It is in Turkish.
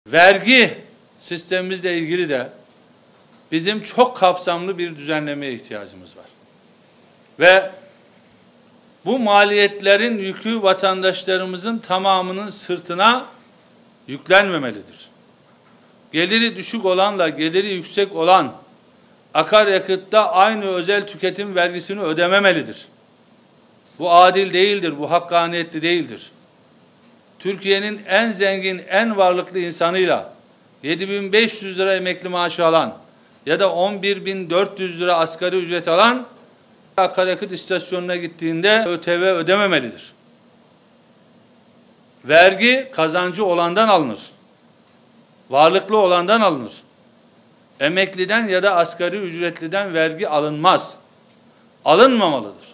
Vergi sistemimizle ilgili de bizim çok kapsamlı bir düzenlemeye ihtiyacımız var. Ve bu maliyetlerin yükü vatandaşlarımızın tamamının sırtına yüklenmemelidir. Geliri düşük olanla geliri yüksek olan akaryakıtta aynı özel tüketim vergisini ödememelidir. Bu adil değildir, bu hakkaniyetli değildir. Türkiye'nin en zengin, en varlıklı insanıyla 7.500 lira emekli maaşı alan ya da 11.400 lira asgari ücret alan akaryakıt istasyonuna gittiğinde ÖTV ödememelidir. Vergi kazancı olandan alınır. Varlıklı olandan alınır. Emekliden ya da asgari ücretliden vergi alınmaz. Alınmamalıdır.